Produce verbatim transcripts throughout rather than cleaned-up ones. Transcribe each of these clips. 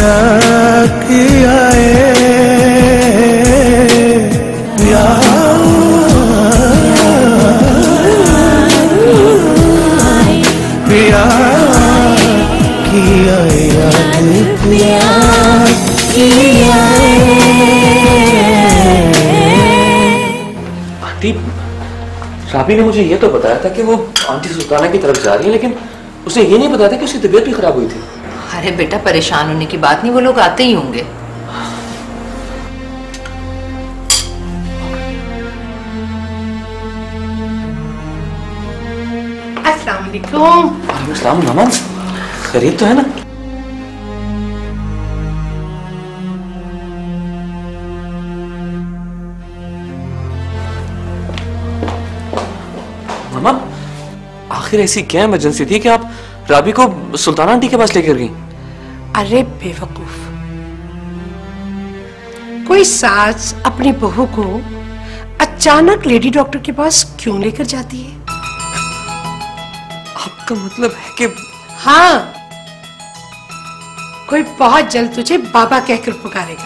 किया किया पिया किया याद पिया किया। आंटी, राबी ने मुझे ये तो बताया था कि वो आंटी सुल्ताना की तरफ जा रही है, लेकिन उसने ये नहीं बताया था कि उसकी तबीयत भी खराब हुई थी। अरे बेटा, परेशान होने की बात नहीं, वो लोग आते ही होंगे। अस्सलाम वालेकुम। वालेकुम सलाम। मामा खैरियत तो है ना? मामा आखिर ऐसी क्या इमरजेंसी थी कि आप राबी को सुल्ताना आंटी के पास लेकर गई? अरे बेवकूफ, कोई सास अपनी बहू को अचानक लेडी डॉक्टर के पास क्यों लेकर जाती है? आपका मतलब है कि? हाँ, कोई बहुत जल्द तुझे बाबा कहकर पुकारेगा।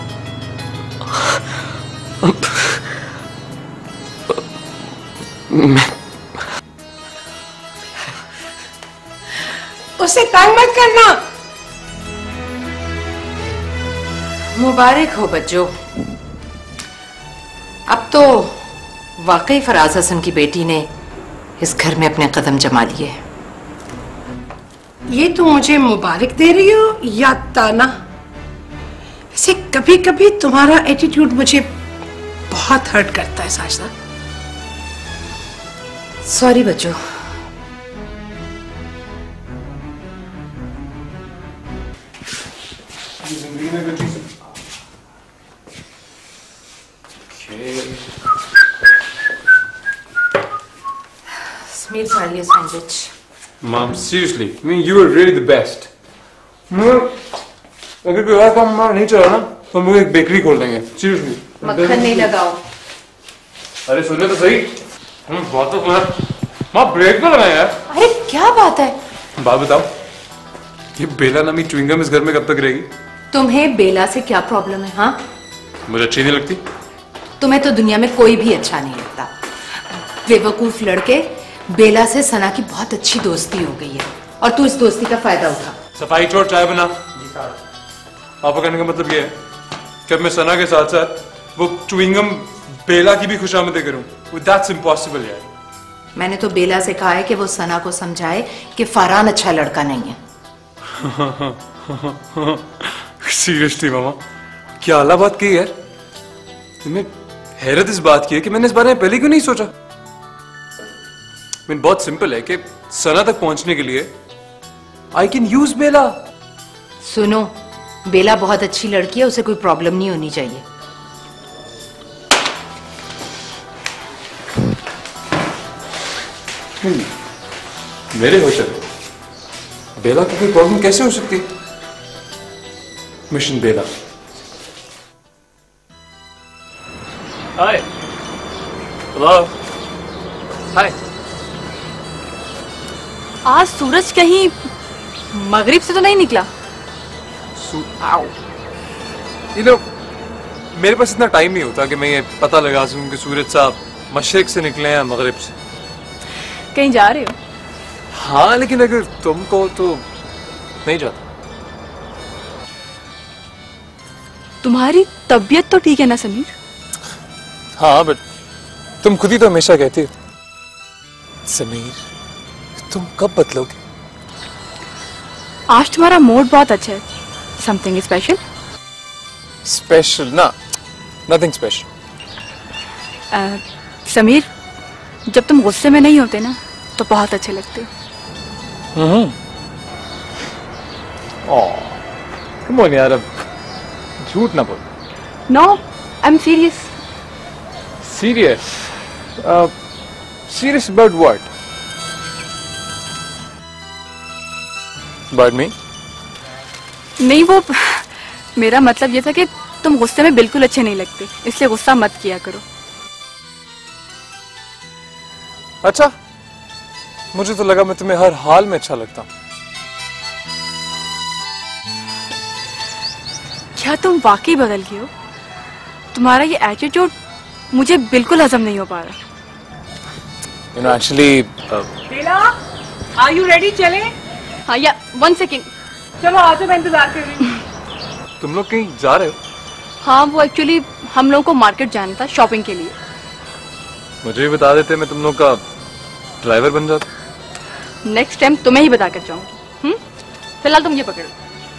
मैं उसे तंग मत करना। मुबारक हो बच्चों, अब तो वाकई फराज हसन की बेटी ने इस घर में अपने कदम जमा लिए। ये तुम मुझे मुबारक दे रही हो या ताना? वैसे कभी कभी तुम्हारा एटीट्यूड मुझे बहुत हर्ट करता है साजदा। सॉरी बच्चों। समीर खा लिया sandwich. Mom, seriously, I mean, you were really the best. मैं अगर कोई और काम नहीं चला ना तो हम लोग एक बेकरी खोल देंगे। Seriously. मक्खन नहीं लगाओ। अरे सुनो तो सही। हम बहुत तो सुना। माँ ब्रेक तो लगाया यार। अरे क्या बात है? बात बताओ, ये बेला नामी च्युइंगम इस घर में कब तक रहेगी? तुम्हें बेला से क्या प्रॉब्लम है? हाँ, मुझे अच्छी नहीं लगती। तुम्हें तो दुनिया में कोई भी अच्छा नहीं लगता। बेवकूफ लड़के, बेला से सना की बहुत अच्छी दोस्ती हो गई है और तू इस दोस्ती का फायदा उठा। सफाई छोड़, चाय बना। जी साहब। पापा कहने का मतलब ये है कि अब मैं सना के साथ साथ वो च्युइंगम बेला की भी खुशामदीद करूं। That's impossible यार। मैंने तो बेला से कहा है कि वो सना को समझाए कि फरहान अच्छा लड़का नहीं है। सीरियसली मामा, क्या आला बात की यार। तुम्हें हैरत इस बात की है कि मैंने इस बारे में पहले क्यों नहीं सोचा। मीन बहुत सिंपल है कि सना तक पहुंचने के लिए आई कैन यूज बेला। सुनो, बेला बहुत अच्छी लड़की है, उसे कोई प्रॉब्लम नहीं होनी चाहिए। मेरे होते बेला की कोई प्रॉब्लम कैसे हो सकती? Mission Bela. Hi. Hello. Hi. आज सूरज कहीं मगरिब से तो नहीं निकला? आओ। ये लो, मेरे पास इतना टाइम नहीं होता कि मैं ये पता लगा सकूं कि सूरज साहब मशरिक से निकले हैं मगरिब से। कहीं जा रहे हो? हाँ, लेकिन अगर तुम कहो तो नहीं जाता। तुम्हारी तबीयत तो ठीक है ना समीर? हाँ, बट तुम खुद ही तो हमेशा कहती हो समीर, तुम कब बदलोगे? आज तुम्हारा मूड बहुत अच्छा है। Something special? स्पेशल ना, नथिंग स्पेशल। समीर, जब तुम गुस्से में नहीं होते ना तो बहुत अच्छे लगते हो। हम्म। कम ऑन यार, अब झूठ ना बोल। No, I am serious. Serious? Serious about what? About me? नहीं, वो मेरा मतलब ये था कि तुम गुस्से में बिल्कुल अच्छे नहीं लगते, इसलिए गुस्सा मत किया करो। अच्छा, मुझे तो लगा मैं तुम्हें हर हाल में अच्छा लगता हूं। क्या तुम वाकई बदल गई हो? तुम्हारा ये एटीट्यूड मुझे बिल्कुल हजम नहीं हो पा रहा। You know, actually, uh, Bela, are you ready? चले? हाँ या वन सेकेंड। चलो आ जाओ, मैं इंतजार कर रही हूँ। तुम लोग कहीं जा रहे हो? हाँ वो एक्चुअली हम लोगों को मार्केट जाना था शॉपिंग के लिए। मुझे भी बता देते, मैं तुम लोग का ड्राइवर बन जाता। नेक्स्ट टाइम तुम्हें ही बता कर जाऊंगी। हम्म फिलहाल तुम ये पकड़ो।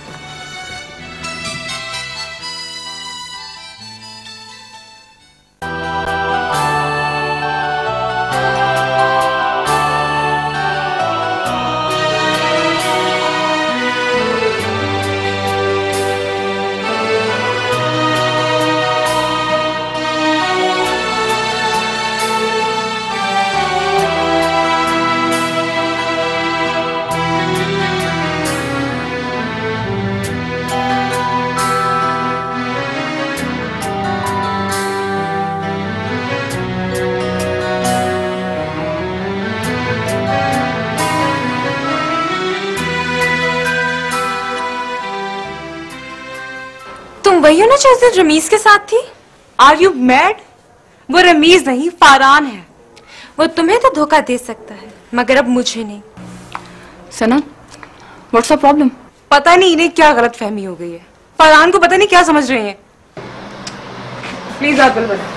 वही हो ना जो उस दिन रमीज के साथ थी? Are you mad? वो रमीज नहीं, फारान है। वो तुम्हें तो धोखा दे सकता है मगर अब मुझे नहीं। Sana, what's the problem? पता नहीं इन्हें क्या गलत फहमी हो गई है। फारान को पता नहीं क्या समझ रहे हैं। प्लीज आप बिल बताओ।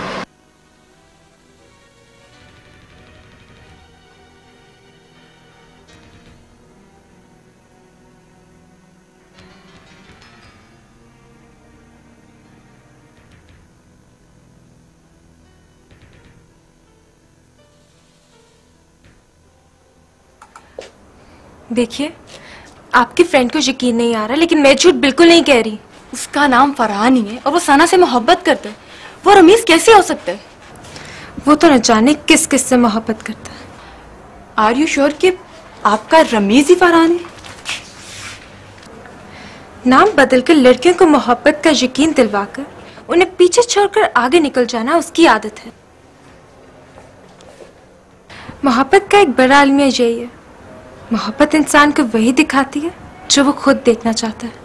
देखिए, आपकी फ्रेंड को यकीन नहीं आ रहा, लेकिन मैं झूठ बिल्कुल नहीं कह रही। उसका नाम फरहान ही है और वो सना से मोहब्बत करता है। वो रमीज कैसे हो सकता है? वो तो न जाने किस किस से मोहब्बत करता है। आर यू श्योर कि आपका रमीज ही फरहान है? नाम बदलकर लड़कियों को मोहब्बत का यकीन दिलवाकर उन्हें पीछे छोड़कर आगे निकल जाना उसकी आदत है। मोहब्बत का एक बड़ा अलमिया यही है, मोहब्बत इंसान को वही दिखाती है जो वो खुद देखना चाहता है।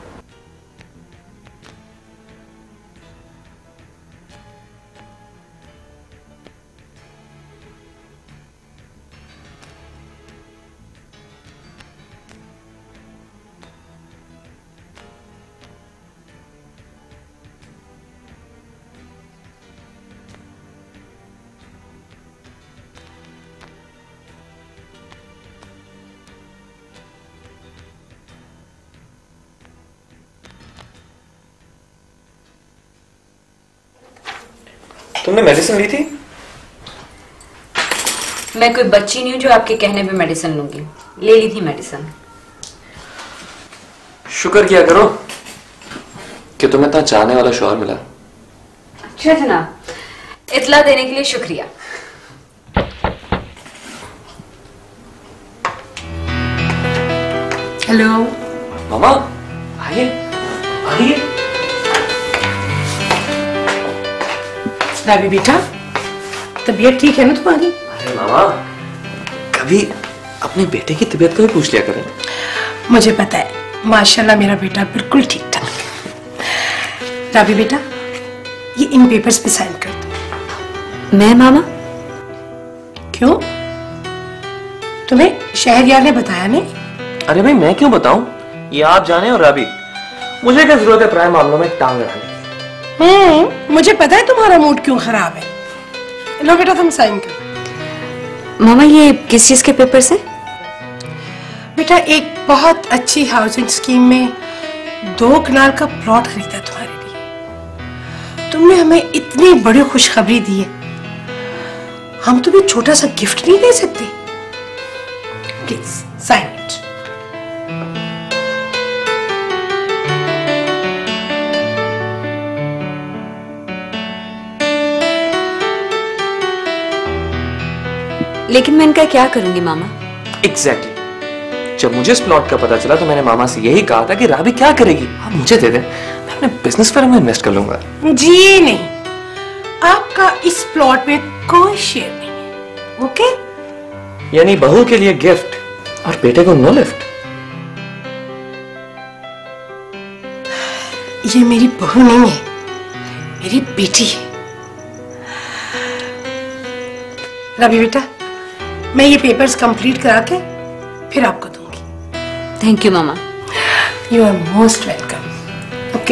तुमने मेडिसिन ली थी? मैं कोई बच्ची नहीं हूं जो आपके कहने पे मेडिसिन लूंगी। ले ली थी मेडिसिन। शुक्र किया करो कि तुम्हें इतना चाहने वाला शौहर मिला। अच्छा जनाब, इतला देने के लिए शुक्रिया। हेलो मामा, आइए आइए। राबी बेटा, तबीयत ठीक है ना तुम्हारी? अरे मामा, कभी अपने बेटे की तबीयत को भी पूछ लिया करें। मुझे पता है, माशाल्लाह मेरा बेटा बिल्कुल ठीक ठाक है। राबी बेटा, ये इन पेपर्स पे साइन कर दो। मैं मामा? क्यों? तुम्हें शहरयार ने बताया नहीं? अरे भाई मैं क्यों बताऊं? ये आप जाने और राबी, मुझे क्या जरूरत है प्राय मामलों में टांग अड़ाने की? हम्म, मुझे पता है तुम्हारा मूड क्यों खराब है। लो बेटा, तुम साइन करो। मामा ये किस चीज के पेपर से? बेटा, एक बहुत अच्छी हाउसिंग स्कीम में दो कनाल का प्लॉट खरीदा तुम्हारे लिए। तुमने हमें इतनी बड़ी खुशखबरी दी है, हम तुम्हें छोटा सा गिफ्ट नहीं दे सकते? Please sign it. लेकिन मैं इनका क्या करूंगी मामा? Exactly exactly. जब मुझे इस प्लॉट का पता चला तो मैंने मामा से यही कहा था कि राबी क्या करेगी, आप मुझे दे दें, मैं अपने बिजनेस पर में इन्वेस्ट कर लूंगा। जी नहीं, आपका इस प्लॉट में कोई शेयर नहीं है। ओके? यानी बहू के लिए गिफ्ट और बेटे को नो लिफ्ट। ये मेरी बहू नहीं है, मेरी बेटी है। रवि बेटा, मैं ये पेपर्स कंप्लीट करा के फिर आपको दूंगी। थैंक यू मामा। You are most welcome. Okay.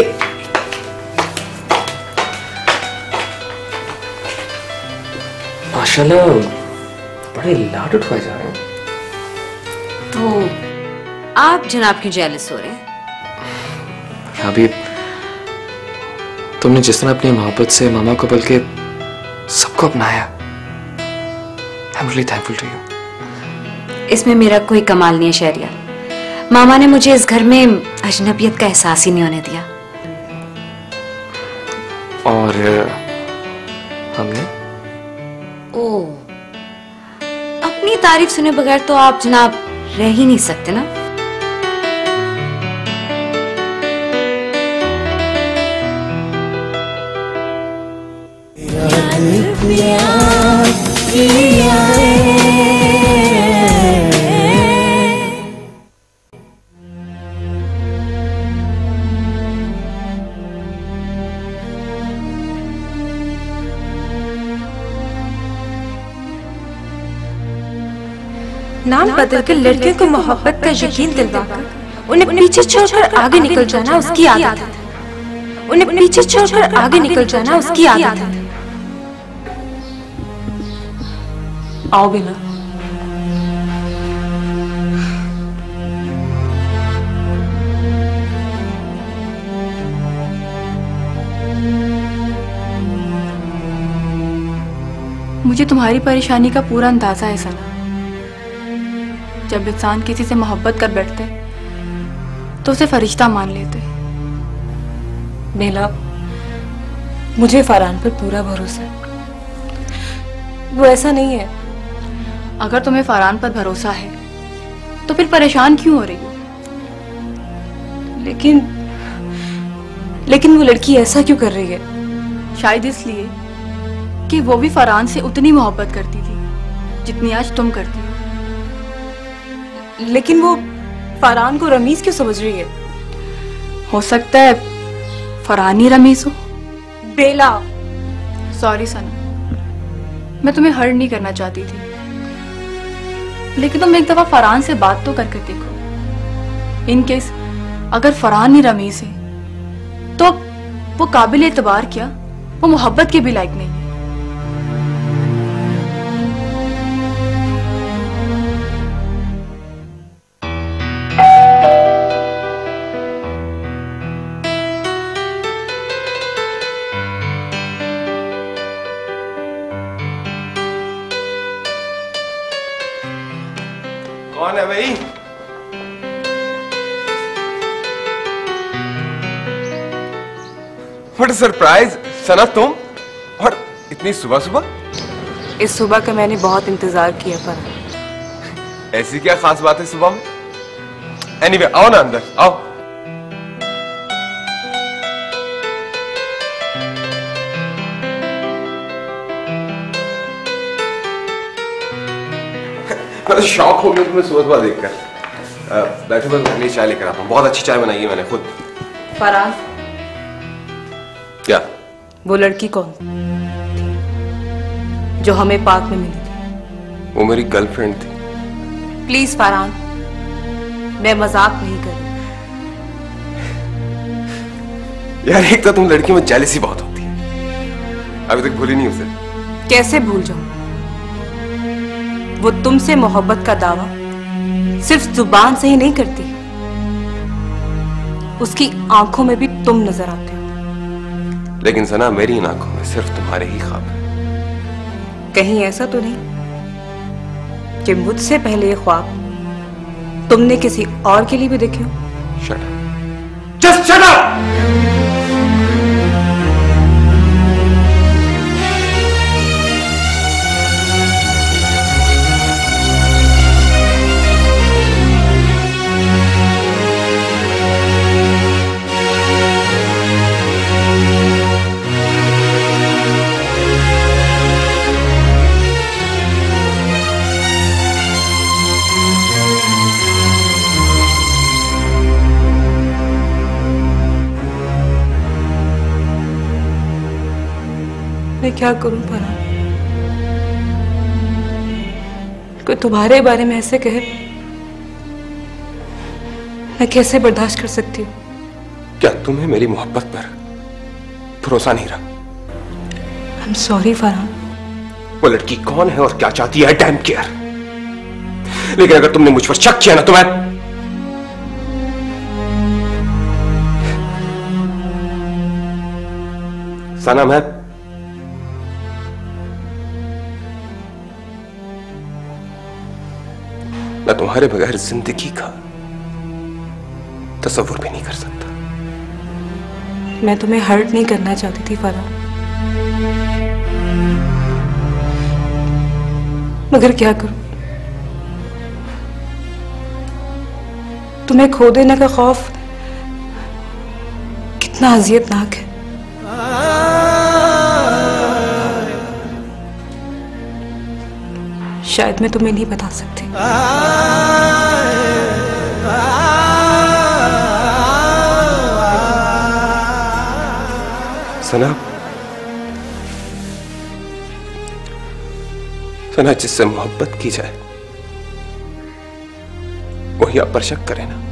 माशाल्लाह बड़े लाड उठवाए जा रहे हैं। तो आप जनाब क्यों जेलस हो रहे हैं? राबी, तुमने जिस तरह अपनी मोहब्बत से मामा को बल्कि सबको अपनाया, I'm really thankful to you. इसमें मेरा कोई कमाल नहीं है शहरिया। मामा ने मुझे इस घर में अजनबियत का एहसास ही नहीं होने दिया। और हमने ओ, अपनी तारीफ सुने बगैर तो आप जनाब रह ही नहीं सकते ना। नाम बदल कर लड़कियों को मोहब्बत का यकीन दिलवाकर उन्हें पीछे छोड़कर आगे निकल जाना उसकी आदत है। उन्हें पीछे छोड़कर आगे निकल जाना उसकी आदत है। आओ बेला। मुझे तुम्हारी परेशानी का पूरा अंदाजा है सना। जब इंसान किसी से मोहब्बत कर बैठते तो उसे फरिश्ता मान लेते। बेला, मुझे फरहान पर पूरा भरोसा है। वो ऐसा नहीं है। अगर तुम्हें फरहान पर भरोसा है तो फिर परेशान क्यों हो रही हो? लेकिन लेकिन वो लड़की ऐसा क्यों कर रही है? शायद इसलिए कि वो भी फरहान से उतनी मोहब्बत करती थी जितनी आज तुम करती हो। लेकिन वो फरहान को रमीज क्यों समझ रही है? हो सकता है फरहान ही रमीज हो। बेला, सॉरी सना, मैं तुम्हें हर्ट नहीं करना चाहती थी, लेकिन तुम एक दफा फरहान से बात तो करके देखो। इन केस अगर फरहान ही रमीज है तो वो काबिल एतबार क्या, वो मोहब्बत के भी लायक नहीं है। कौन है भाई? What a surprise! सना तुम, और इतनी सुबह सुबह? इस सुबह का मैंने बहुत इंतजार किया पर। ऐसी क्या खास बात है सुबह में? Anyway, आओ ना अंदर, आओ। मैं तो शौक हो गया तुम्हें सुबह सुबह देखकर। बैठो, मैं तुम्हारे लिए चाय लेकर आता हूँ। बहुत अच्छी चाय बनाई है मैंने खुद। फरहान, क्या? वो लड़की कौन जो हमें पार्क में मिली थी? वो मेरी गर्लफ्रेंड थी। प्लीज फरहान, मैं मजाक नहीं कर रही। यार, एक तो तुम लड़कियों में जेलसी बहुत होती है। अभी तक भूली नहीं उसे। कैसे भूल जाऊं? वो तुमसे मोहब्बत का दावा सिर्फ जुबान से ही नहीं करती, उसकी आंखों में भी तुम नजर आते हो। लेकिन सना, मेरी इन आंखों में सिर्फ तुम्हारे ही ख्वाब है। कहीं ऐसा तो नहीं कि मुझसे पहले ये ख्वाब तुमने किसी और के लिए भी देखे हो? Shut up. Just shut up! मैं क्या करूं फरहान? कोई तुम्हारे बारे में ऐसे कहे, मैं कैसे बर्दाश्त कर सकती हूँ? क्या तुम्हें मेरी मोहब्बत पर भरोसा नहीं रहा? I am sorry Farhan. वो लड़की कौन है और क्या चाहती है, डैम केयर। लेकिन अगर तुमने मुझ पर शक किया ना तो मैं सना मैं मैं तुम्हारे बगैर जिंदगी का तस्वुर भी नहीं कर सकता। मैं तुम्हें हर्ट नहीं करना चाहती थी फरहान, मगर क्या करूं? तुम्हें खो देने का खौफ कितना अजियतनाक है। शायद मैं तुम्हें नहीं बता सकती। सना, सना जिससे मोहब्बत की जाए वही आप पर शक करे ना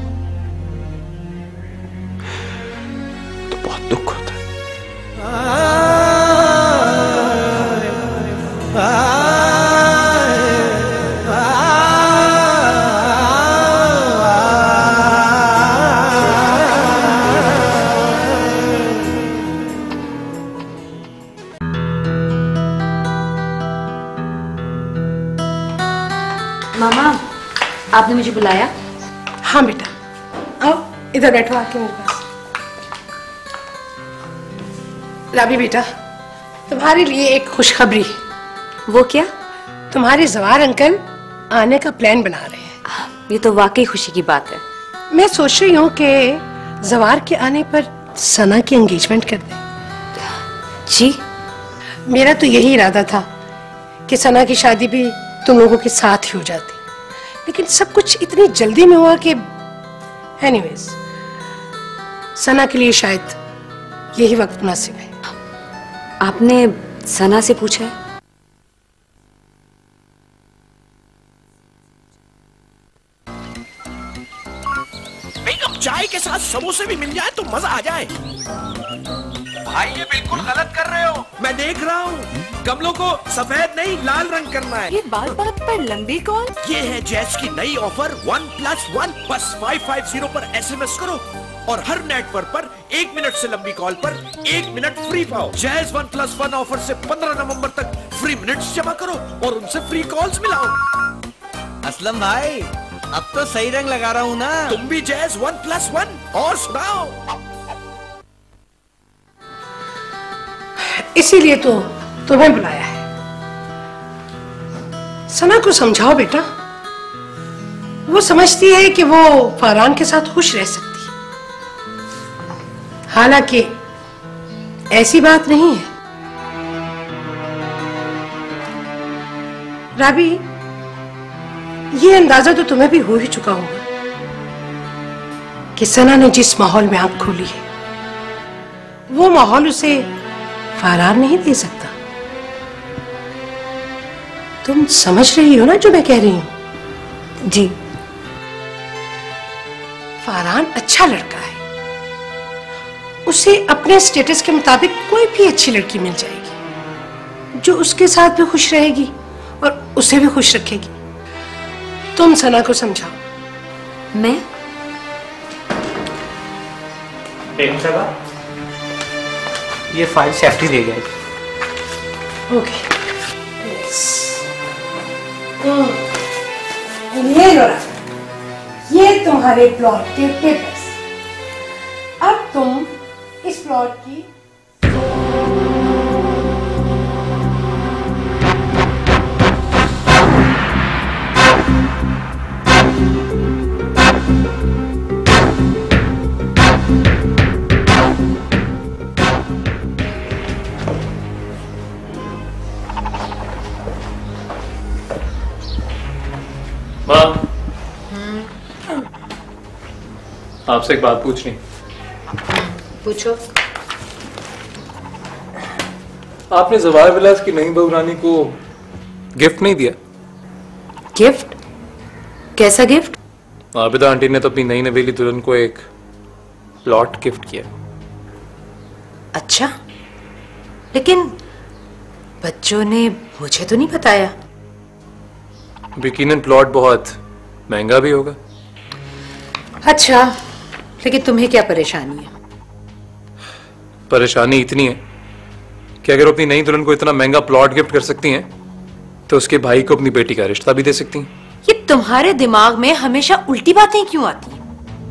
तो बहुत दुख होता है। मामा, आपने मुझे बुलाया? हाँ बेटा, आओ इधर बैठो आके मेरे पास। राबी बेटा, तुम्हारे लिए एक खुशखबरी। वो क्या? तुम्हारे जवार अंकल आने का प्लान बना रहे हैं। ये तो वाकई खुशी की बात है। मैं सोच रही हूँ कि जवार के आने पर सना की एंगेजमेंट कर दें। जी, मेरा तो यही इरादा था कि सना की शादी भी तुम लोगों के साथ ही हो जाती, लेकिन सब कुछ इतनी जल्दी में हुआ कि एनीवेज, सना के लिए शायद यही वक्त मुनासिब है। आपने सना से पूछा है? बेगम, चाय के साथ समोसे भी मिल जाए तो मजा आ जाए। भाई ये बिल्कुल गलत कर रहे हो। मैं देख रहा हूँ, गमलों को सफेद नहीं लाल रंग करना है। ये बात बात पर लंबी कॉल। ये है जैस की नई ऑफर वन प्लस वन। बस फाइव फाइव जीरो पर एसएमएस करो और हर नेटवर्क पर एक मिनट से लंबी कॉल पर एक मिनट फ्री पाओ। जैस वन प्लस वन ऑफर से पंद्रह नवंबर तक फ्री मिनट्स जमा करो और उनसे फ्री कॉल्स मिलाओ। असलम भाई, अब तो सही रंग लगा रहा हूँ ना। तुम भी जैस वन प्लस वन और सुनाओ। इसीलिए तो तुम्हें बुलाया है। सना को समझाओ बेटा, वो समझती है कि वो फरहान के साथ खुश रह सकती है, हालांकि ऐसी बात नहीं है। राबी, ये अंदाजा तो तुम्हें भी हो ही चुका होगा कि सना ने जिस माहौल में आंख खोली है वो माहौल उसे फरहान नहीं दे सकता। तुम समझ रही हो ना जो मैं कह रही हूं? जी। फरहान अच्छा लड़का है, उसे अपने स्टेटस के मुताबिक कोई भी अच्छी लड़की मिल जाएगी जो उसके साथ भी खुश रहेगी और उसे भी खुश रखेगी। तुम सना को समझाओ। मैं? ये फाइल सेफ्टी दे जाएगी। Okay, yes. ये लो, ये तुम्हारे प्लॉट के पेपर्स। अब तुम इस प्लॉट की आपसे एक बात पूछनी। पूछो। आपने जवाहर विलास की नई बहू रानी को गिफ्ट नहीं दिया? गिफ्ट? कैसा गिफ्ट? आबिदा आंटी ने तो अपनी नई नवेली दुल्हन को एक प्लॉट गिफ्ट किया। अच्छा, लेकिन बच्चों ने मुझे तो नहीं बताया। यकीनन प्लॉट बहुत महंगा भी होगा। अच्छा, लेकिन तुम्हें क्या परेशानी है? परेशानी इतनी है कि अगर वो अपनी नई दुल्हन को इतना महंगा प्लॉट गिफ्ट कर सकती हैं तो उसके भाई को अपनी बेटी का रिश्ता भी दे सकती हैं। ये तुम्हारे दिमाग में हमेशा उल्टी बातें क्यों आती हैं?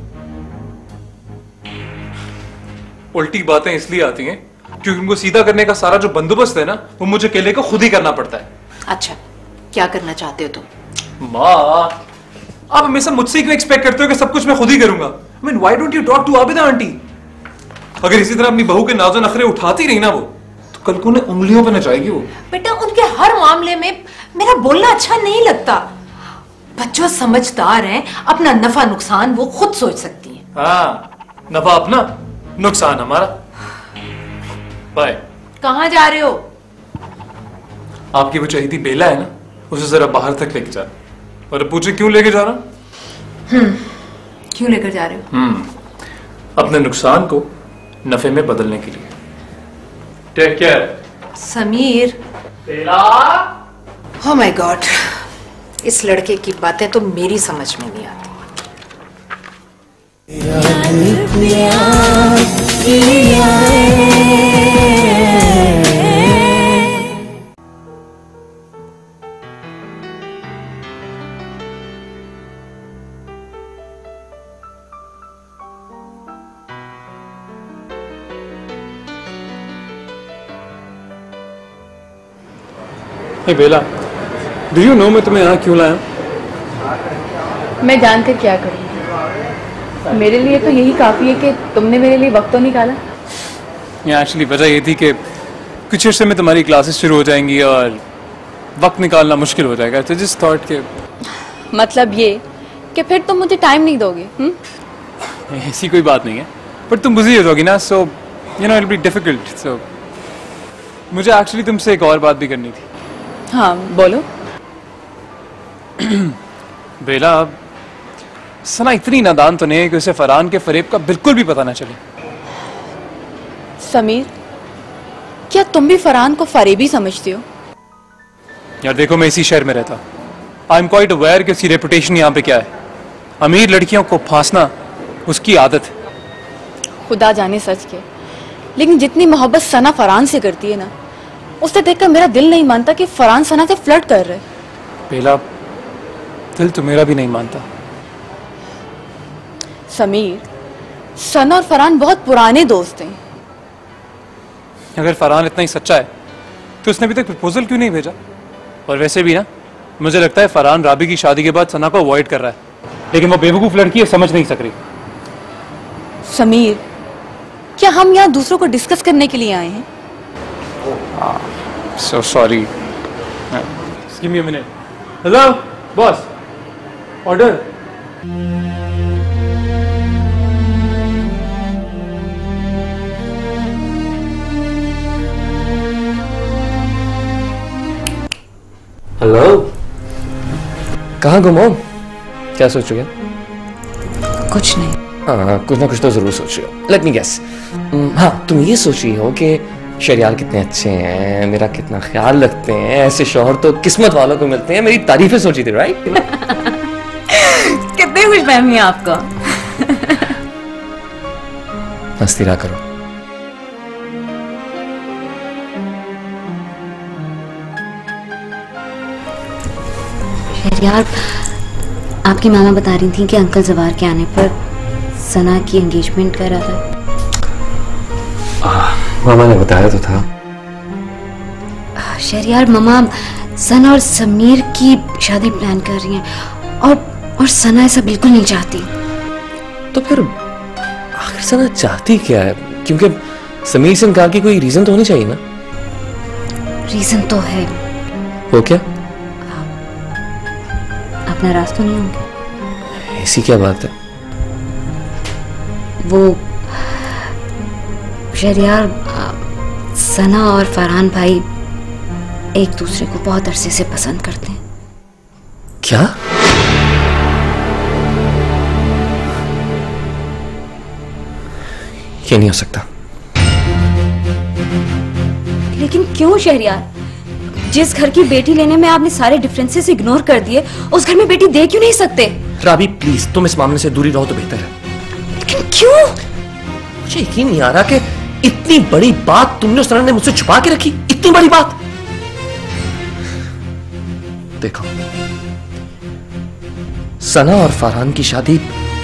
उल्टी बातें इसलिए आती हैं क्योंकि उनको सीधा करने का सारा जो बंदोबस्त है ना, वो मुझे अकेले को खुद ही करना पड़ता है। अच्छा, क्या करना चाहते हो तुम? माँ, आप हमेशा मुझसे क्यों एक्सपेक्ट करते हो कि सब कुछ मैं खुद ही करूंगा? I mean, why don't you talk to Abida aunty? अगर इसी तरह अपनी बहू के नाज़ो नखरे उठाती रही ना वो, तो कल को उन्हें उंगलियों पे नचाएगी वो। बेटा, उनके हर मामले में मेरा बोलना अच्छा नहीं लगता। बच्चों समझदार हैं, अपना नफा नुकसान वो खुद सोच सकती हैं। हाँ, नफा अपना, नुकसान हमारा। बाय। कहाँ जा रहे हो? आपकी वो चहेती बेला है ना, उसे जरा बाहर तक लेके जा। और पूछे क्यों लेके जा रहा? हम्म, क्यों लेकर जा रहे हो? हम्म, अपने नुकसान को नफे में बदलने के लिए। Take care. Sameer. Bela. Oh my god, इस लड़के की बातें तो मेरी समझ में नहीं आती। Hey Bela, do you know मैं तुम्हें यहाँ क्यों लाया? मैं जानकर क्या करूँगी? मेरे लिए तो यही काफी है कि तुमने मेरे लिए वक्त तो निकाला। एक्चुअली वजह ये थी कि कुछ अर्से में तुम्हारी क्लासेस शुरू हो जाएंगी और वक्त निकालना मुश्किल हो जाएगा, तो जस्ट थॉट के। मतलब ये कि फिर तुम मुझे टाइम नहीं दोगे? हम्म? ऐसी कोई बात नहीं है, पर तुम बिजी हो जाओगी ना, so you know it be difficult. So मुझे एक्चुअली तुमसे एक और बात भी करनी थी। हाँ, बोलो। बेला, सना इतनी नादान तो नहीं है कि उसे फरहान के फरेब का बिल्कुल भी पता ना चले। समीर, क्या तुम भी फरहान को फरेबी समझते हो? यार देखो, मैं इसी शहर में रहता, आई एम क्वाइट अवेयर कि उसकी रेपुटेशन यहाँ पे क्या है। अमीर लड़कियों को फांसना उसकी आदत है। खुदा जाने सच के, लेकिन जितनी मोहब्बत सना फरहान से करती है ना, उसे देखकर मेरा दिल नहीं मानता कि फरहान सना से फ्लर्ट कर रहे। बेला, दिल तो मेरा भी नहीं मानता। समीर, सना और फरहान बहुत पुराने दोस्त हैं। अगर फरहान इतना ही सच्चा है तो उसने अभी तक प्रपोजल क्यों नहीं भेजा? और वैसे भी ना, मुझे लगता है फरहान राबी की शादी के बाद सना को अवॉइड कर रहा है, लेकिन वो बेवकूफ लड़की है, समझ नहीं सक रही। समीर, क्या हम यहाँ दूसरों को डिस्कस करने के लिए आए हैं? So sorry. Just give me a minute. Hello, boss. Order. Hello, कहाँ गुम हो? क्या सोच रही हो? कुछ नहीं। हाँ, कुछ ना कुछ तो जरूर सोच रही हो। Let me guess. हाँ, तुम ये सोच रही हो कि शहरियार कितने अच्छे हैं, मेरा कितना ख्याल रखते हैं, ऐसे शौहर तो किस्मत वालों को मिलते हैं, मेरी तारीफें सोची थी, राइट? कितनी खुशफहमी है आपका। मस्ती ना करो। शहरियार, आपकी मामा बता रही थी कि अंकल जवार के आने पर सना की एंगेजमेंट करा था। मामा ने बताया तो था। शहरियार, मामा सना और समीर की शादी प्लान कर रही हैं और और सना ऐसा बिल्कुल नहीं चाहती। तो फिर आखिर सना चाहती क्या है? क्योंकि समीर से इनकार की कोई रीजन तो होनी चाहिए ना। रीजन तो है। वो क्या? आप नाराज तो नहीं होंगे? ऐसी क्या बात है? वो शहरियार, सना और फरहान भाई एक दूसरे को बहुत अरसे से पसंद करते हैं। क्या? ये नहीं हो सकता। लेकिन क्यों शहरियार? जिस घर की बेटी लेने में आपने सारे डिफरेंसेस इग्नोर कर दिए, उस घर में बेटी दे क्यों नहीं सकते? राबी प्लीज, तुम इस मामले से दूरी रहो तो बेहतर है। लेकिन क्यों? मुझे यकीन नहीं आ रहा कि इतनी बड़ी बात तुमने उस तरह ने मुझसे छुपा के रखी। इतनी बड़ी बात। देखो, सना और फरहान की शादी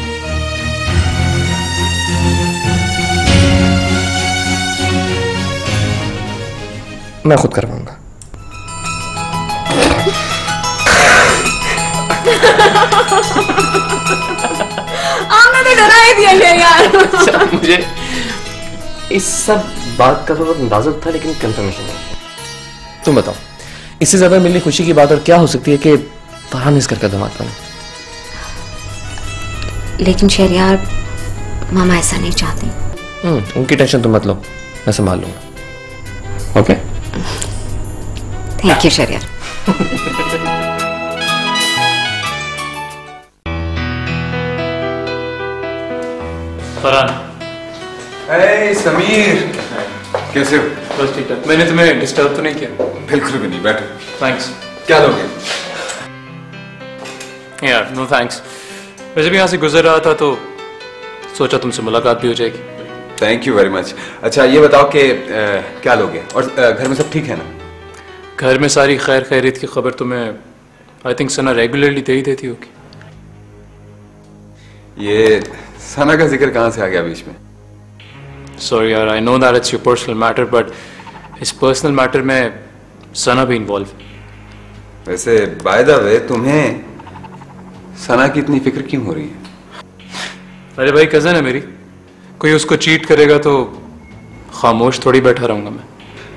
मैं खुद करवाऊंगा। आपने तो डरा ही दिया यार। मुझे इस सब बात का थोड़ा अंदाजा था, लेकिन कंफर्मेशन नहीं। तुम बताओ, इससे ज्यादा मिलने खुशी की बात और क्या हो सकती है कि फरहान इस घर का दामाद बने? लेकिन शहरियार, मामा ऐसा नहीं चाहती। हम्म, उनकी टेंशन तुम मत लो, मैं संभाल लूंगा। Okay? Thank you Shahriyar. Farhan. Hey Sameer, कैसे हो? बस ठीक ठाक। मैंने तुम्हें डिस्टर्ब तो नहीं किया? बिल्कुल भी नहीं, बैठो। थैंक्स। क्या लोगे? यार नो थैंक्स। वैसे भी यहाँ से गुजर रहा था तो सोचा तुमसे मुलाकात भी हो जाएगी। Thank you very much. अच्छा ये बताओ कि क्या लोगे और आ, घर में सब ठीक है ना? घर में सारी खैर खैरियत की खबर तुम्हें आई थिंक सना रेगुलरली दे ही देती होगी। ये सना का जिक्र कहाँ से आ गया बीच में? सॉरी यार, I know that it's your personal matter, but इस पर्सनल मैटर में सना भी इन्वॉल्व। वैसे बाय द वे, तुम्हें सना की इतनी फिक्र क्यों हो रही है? अरे भाई कजन है मेरी, कोई उसको चीट करेगा तो खामोश थोड़ी बैठा रहूंगा मैं।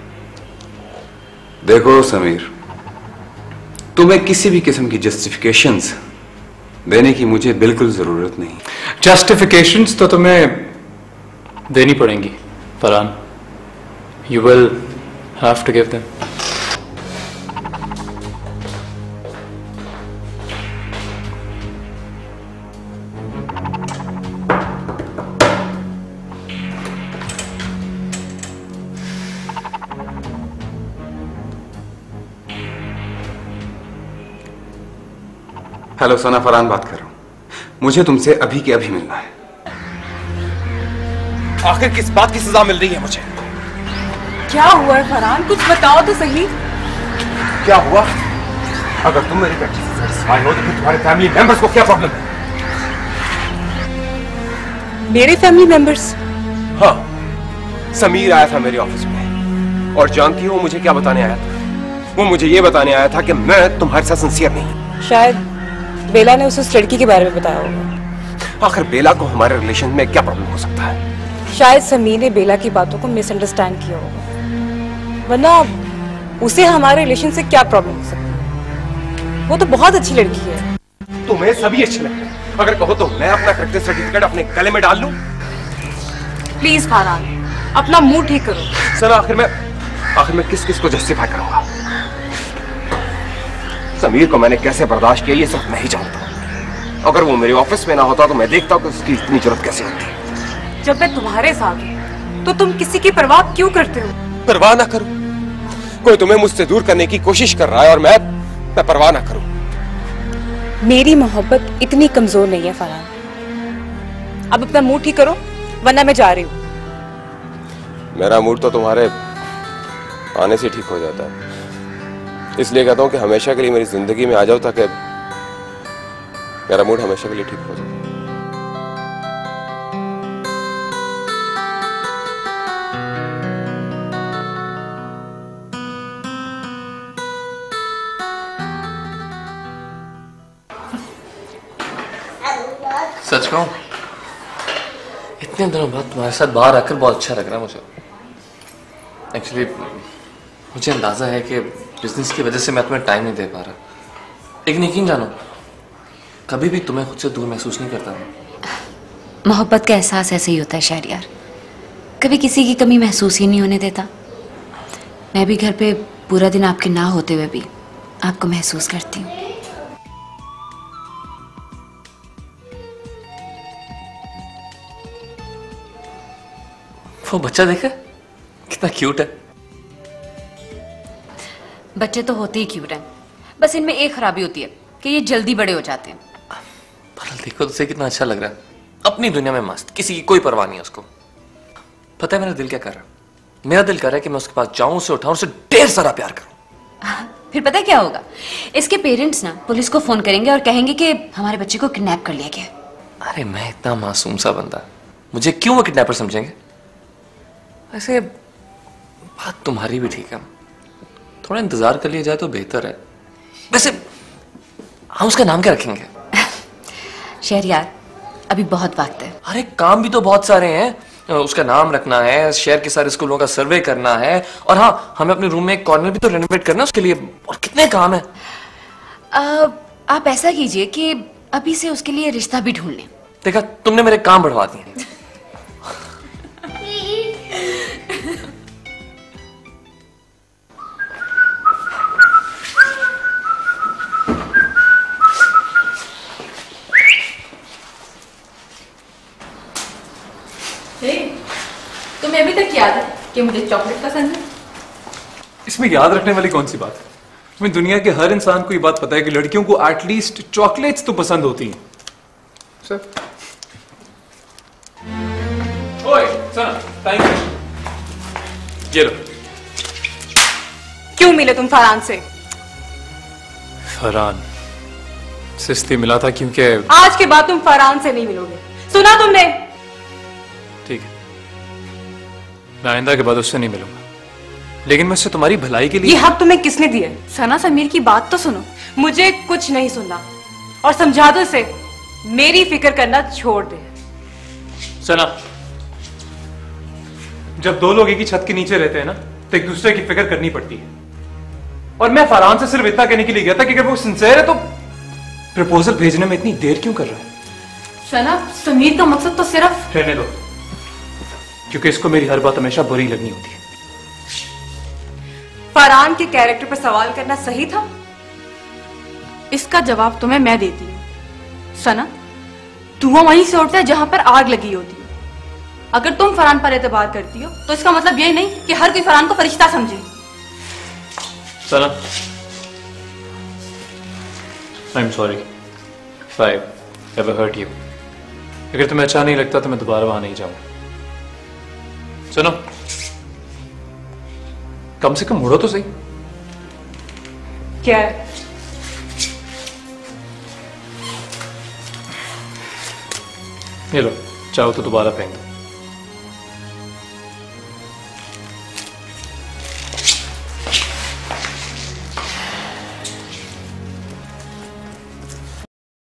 देखो समीर, तुम्हें किसी भी किस्म की जस्टिफिकेशंस देने की मुझे बिल्कुल जरूरत नहीं। जस्टिफिकेशंस तो तुम्हें देनी पड़ेंगी Farhan. You will have to give them. Hello Sana, Farhan बात कर रहा हूं। मुझे तुमसे अभी के अभी मिलना है। आखिर किस बात की सजा मिल रही है मुझे? क्या हुआ है फरहान, कुछ बताओ तो सही। क्या हुआ? अगर तुम मेरी बेटी से सेटिस्फाई हो तो फिर तुम्हारे फैमिली मेंबर्स को क्या प्रॉब्लम है? मेरे फैमिली मेंबर्स? हाँ, समीर आया था मेरे ऑफिस में और जानती हो मुझे क्या बताने आया था? वो मुझे ये बताने आया था कि मैं तुम्हारे साथ सिंसियर नहीं। शायद बेला ने उसे उस लड़की के बारे में बताया होगा। आखिर बेला को हमारे रिलेशन में क्या प्रॉब्लम हो सकता है? शायद समीर ने बेला की बातों को मिसअंडरस्टैंड किया होगा, वरना उसे हमारे रिलेशन से क्या प्रॉब्लम हो सकती है? वो तो बहुत अच्छी लड़की है। तुम्हें सभी अच्छे लगते हैं। अगर कहो तो मैं अपना करेक्टर सर्टिफिकेट अपने गले में डाल लूं। प्लीज फरहान, अपना मूड ठीक करो। सर आखिर मैं आखिर मैं किस किस को जस्टिफाई करूंगा? समीर को मैंने कैसे बर्दाश्त किया ये सिर्फ मैं ही जानता हूं। अगर वो मेरे ऑफिस में ना होता तो मैं देखता कि उसकी इतनी जरूरत कैसे होती। जब मैं तुम्हारे साथ हूं तो तुम किसी की परवाह क्यों करते हो? परवाह ना करूं? कोई तुम्हें मुझसे दूर करने की कोशिश कर रहा है और मैं मैं परवाह ना करूं। मेरी मोहब्बत इतनी कमजोर नहीं है फरहान। अब अपना मूड ठीक करो वरना मैं जा रही हूं। मेरा मूड तो तुम्हारे आने से ठीक हो जाता है, इसलिए कहता हूं कि हमेशा के लिए मेरी जिंदगी में आ जाओ ताकि मेरा मूड हमेशा के लिए ठीक हो जाए। सच कहूं, इतने दिनों बाद तुम्हारे साथ बाहर आकर बहुत अच्छा लग रहा है मुझे। एक्चुअली मुझे अंदाजा है कि बिजनेस की वजह से मैं तुम्हें टाइम नहीं दे पा रहा, लेकिन यकीन जानो कभी भी तुम्हें खुद से दूर महसूस नहीं करता मैं। मोहब्बत का एहसास ऐसे ही होता है शहरियार, कभी किसी की कमी महसूस ही नहीं होने देता। मैं भी घर पे पूरा दिन आपके ना होते हुए भी आपको महसूस करती हूँ। वो बच्चा देखा कितना क्यूट है। बच्चे तो होते ही क्यूट हैं, बस इनमें एक खराबी होती है कि ये जल्दी बड़े हो जाते हैं। पर देखो तो सही कितना अच्छा लग रहा है, अपनी दुनिया में मस्त, किसी की कोई परवाह नहीं है उसको। पता है मेरा दिल क्या कर रहा है? मेरा दिल कर रहा है कि मैं उसके पास जाऊं, उसे उठाऊं, उसे ढेर सारा प्यार करूं। फिर पता है क्या होगा? इसके पेरेंट्स ना पुलिस को फोन करेंगे और कहेंगे कि हमारे बच्चे को किडनैप कर लिया गया। अरे मैं इतना मासूम सा बंदा, मुझे क्यों वो किडनैपर समझेंगे? वैसे बात तुम्हारी भी ठीक है, थोड़ा इंतजार कर लिया जाए तो बेहतर है। वैसे हम उसका नाम क्या रखेंगे? शहरयार, अभी बहुत वक्त है। अरे काम भी तो बहुत सारे हैं, उसका नाम रखना है, शहर के सारे स्कूलों का सर्वे करना है, और हाँ हमें अपने रूम में एक कॉर्नर भी तो रेनोवेट करना है उसके लिए, और कितने काम है। आ, आप ऐसा कीजिए कि अभी से उसके लिए रिश्ता भी ढूंढ लें। देखा, तुमने मेरे काम बढ़वा दिए। तुम्हें अभी तक याद है कि मुझे चॉकलेट पसंद है? इसमें याद रखने वाली कौन सी बात है? तुम्हें दुनिया के हर इंसान को ये बात पता है कि लड़कियों को एटलीस्ट चॉकलेट्स तो पसंद होती हैं। सर ओए सना, थैंक यू। ये लो। क्यों मिले तुम फरहान से? फरहान से इसलिए मिला था क्योंकि आज के बाद तुम फरहान से नहीं मिलोगे, सुना तुमने? ठीक है, मैं आइंदा के बाद उससे नहीं मिलूंगा, लेकिन मैं उससे तुम्हारी भलाई के लिए। ये हक तुम्हें किसने दिया? सना, समीर की बात तो सुनो। मुझे कुछ नहीं सुनना, और समझा दो उसे मेरी फिक्र करना छोड़ दे। सना, जब दो लोग एक ही छत के नीचे रहते हैं ना, तो एक दूसरे की फिक्र करनी पड़ती है। और मैं फरहान से सिर्फ इतना कहने के लिए गया था कि अगर वो सिंसियर है तो प्रपोजल भेजने में इतनी देर क्यों कर रहा है? सना, समीर का मकसद तो सिर्फ। रहने दो, क्योंकि इसको मेरी हर बात हमेशा बुरी लगनी होती है। फरहान के कैरेक्टर पर सवाल करना सही था? इसका जवाब तुम्हें मैं देती हूँ। सना, धुआं वहीं से उठता है जहां पर आग लगी होती है। अगर तुम फरहान पर एतबार करती हो तो इसका मतलब ये नहीं कि हर कोई फरहान को फरिश्ता समझे। Sana, I am sorry if I ever hurt you. अगर तुम्हें अच्छा नहीं लगता तो मैं दोबारा वहां नहीं जाऊंगा। सुनो, कम से कम मुड़ो तो सही। क्या है? ये लो, चाहो तो दोबारा फेंक दो।